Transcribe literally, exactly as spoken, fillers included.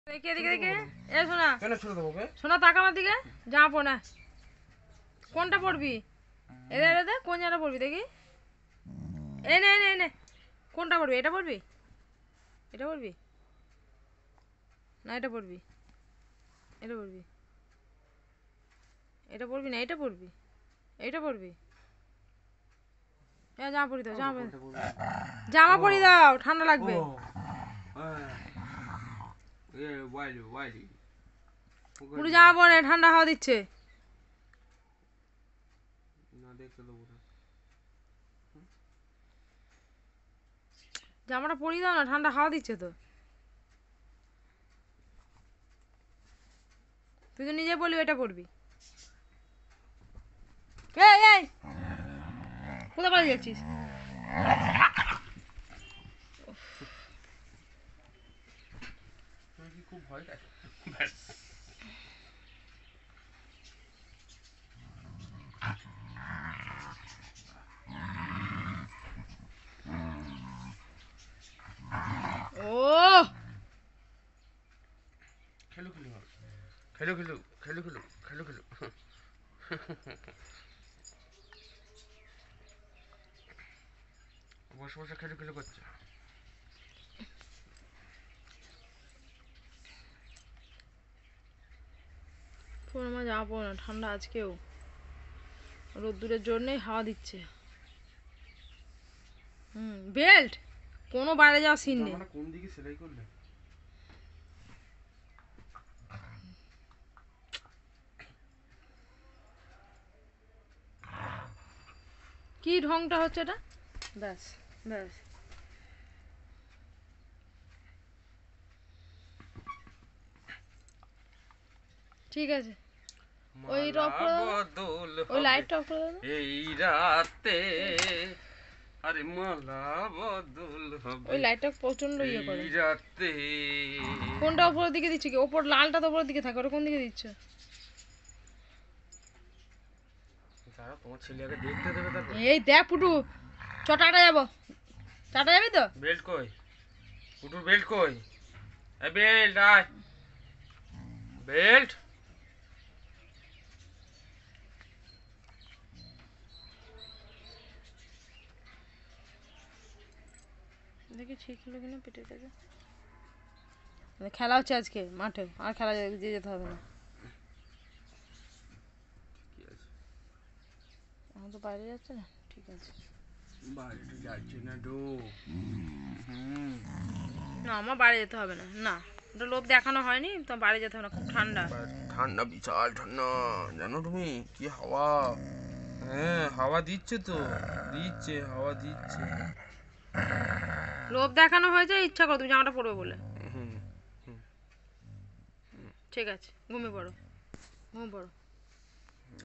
দেখি এদিকে দেখে এ শোনা কেন ছেড়ে দেবো ওকে শোনা তাকা আমার দিকে যাবো না কোনটা পড়বি এদে এদে কোন জায়গাটা পড়বি দেখি এই নে নে নে কোনটা পড়বি এটা পড়বি এটা পড়বি না এটা পড়বি এটা পড়বি এটা পড়বি না এটা পড়বি এটা পড়বি এ জামা পরি দাও জামা জামা পরি দাও ঠান্ডা লাগবে এ ওয়াইলি ওয়াইলি পুরো জামা পরে ঠান্ডা হাওয়া দিচ্ছে না দেখতে দেবো না জামাটা পরি দাও না ঠান্ডা হাওয়া দিচ্ছে তো তুই তো নিজে বলবি এটা পড়বি এই এই কোথায় পালিয়ে যাচ্ছিস তুই কি খুব ভয় লাগে ব্যাস ও খেলো খেলো খেলো খেলো খেলো খেলো খেলো খেলো বসে বসে খেলো খেলো করছে আমার যাবো না ঠান্ডা আজকেও রোদ্দুরের জন্যই হাওয়া দিচ্ছে হুম বেল্ট কোনো বাইরে যাওয়ার সিন নেই কোন দিকে সেলাই করলে কি ঢংটা হচ্ছে এটা ব্যাস ব্যাস ঠিক আছে ওই টপ করে ওই লাইট টপ করে দাও এই রাতে আরে মালা বদল হবে ওই লাইটটা প্রচন্ড ইয়ে করে এই রাতে কোনটা উপরের দিকে দিচ্ছ কি উপর লালটা তো উপরের দিকে থাকে ওটা কোন দিকে দিচ্ছ দাঁড়া তোমার ছেলে আগে দেখতে দেবে তারপর এই দেখ পুটু চটাটা যাব চাটা যাবি তো বেল্ট কই পুটুর বেল্ট কই এই বেল্ট আয় বেল্ট দেখি ঠিক হলো কিনা পেটের কাছে খেলা হচ্ছে আজকে মাঠে আর খেলা দিয়ে যেতে হবে না কি আছে এখন তো বাইরে যাচ্ছে না ঠিক আছে বাইরে তো যাচ্ছে না ডো না আমার বাইরে যেতে হবে না না ওটা লোভ দেখানো হয়নি তো বাইরে যেতে হবে না খুব ঠান্ডা ঠান্ডা বিশাল ঠান্ডা জানো তুমি কি হাওয়া হ্যাঁ হাওয়া দিচ্ছে তো দিচ্ছে হাওয়া দিচ্ছে লোভ দেখানো হয়েছে ইচ্ছা করো তুমি জামাটা পরবে বলে ঠিক আছে ঘুমিয়ে পড়ো ঘুমিয়ে পড়ো